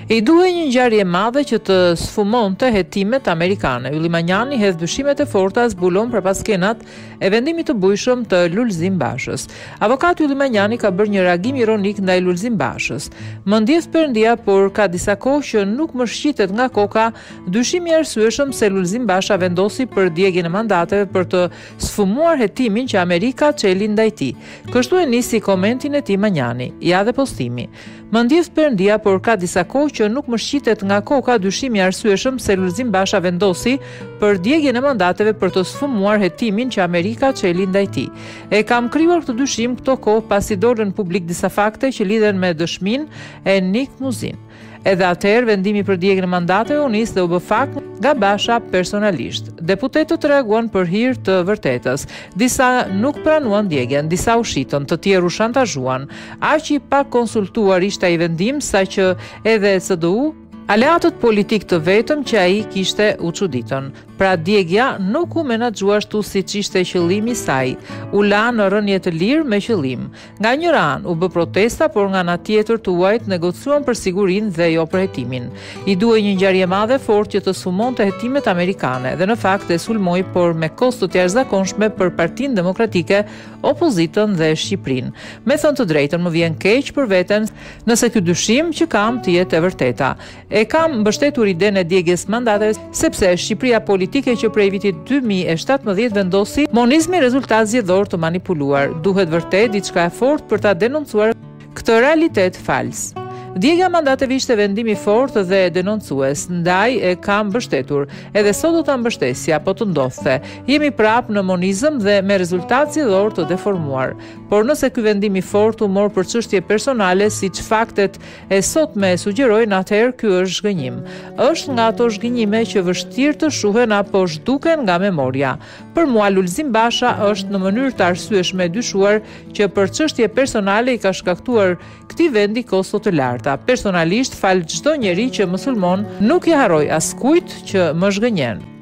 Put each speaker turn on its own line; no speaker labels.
I duhej një ngjarje e madhe që të sfumonte hetimet amerikane. Ylli Manjani hedh dyshimet e forta zbulon përpas skenat e vendimit të bujshëm të Lulzim Bashës. Avokati Ylli Manjani ka bërë një reagim ironik ndaj Lulzim Bashës. Më ndjes Perëndia, por ka disa kohë që nuk më shqitet nga koka dyshimi i arsyeshëm se Lulzim Basha vendosi për djegjen e mandateve për të sfumuar hetimin që Amerika çeli ndaj tij. Kështu e nisi komentin e tij Manjani, ja dhe postimi. Më ndjes Perëndia, por ka disa kohë që nuk më shqitet nga koka dyshimi i arsyeshëm se Lulzim Basha vendosi për djegjen e mandateve për të sfumuar hetimin që Amerika çeli ndaj tij. E kam krijuar këtë dyshim këto kohë pasi dolën publik disa fakte që lidhen me dëshminë e Nik Muzin. Edhe atëherë vendimi për djegjen e mandateve u nis dhe u bë fakt nga Basha personalisht. Deputetët reaguan për hir të vërtetës. Disa nuk pranuan djegjen, disa u shitën, të tjerë u shantazhuan. Aq i pa konsultuar ishte ai vendim, saqë edhe CDU aleatët politik të vetëm që ai kishte u çuditën. Pra djegja nuk u menaxhua ashtu siç ishte qëllimi i saj. U la në rënje të lirë me qëllim. Nga njëra anë u bë protesta, por nga ana tjetër tuajt negociuan për sigurinë dhe jo për hetimin. I duhej një ngjarje e madhe fort që të sfumonte hetimet amerikane dhe në fakt e sulmoi, por me kosto të jashtëzakonshme për Partinë Demokratike, opozitën dhe Shqipërinë. Me thënë të drejtën, më vjen keq për veten nëse ky dyshim që kam të jetë e vërteta. E kam mbështetur idenë e djegjes mandateve sepse Shqipëria politike që prej vitit 2017 vendosi monizmi rezultat zgjedhor të manipuluar. Duhet vërtet diçka e fortë për ta denoncuar këtë realitet fals. Djegja mandateve ishte vendim i fortë dhe denoncues, ndaj e kam mbështetur. Edhe sot do ta mbështesja, po të ndodhte. Jemi prapë në monizëm dhe me rezultat zgjedhor të deformuar. Por nëse ky vendim i fortë u mor për çështje personale, siç faktet e sotme sugjerojnë, atëherë ky është zhgënjim. Është nga ato zhgënjime që vështirë të shuhen apo zhduken nga memoria. Për mua Lulzim Basha është në mënyrë të arsyeshme dyshuar që për çështje personale i ka shkaktuar këtij vendi kosto të larta. Personalisht fal çdo njeri që më sulmon, nuk i harroj askujt që më zhgënjen.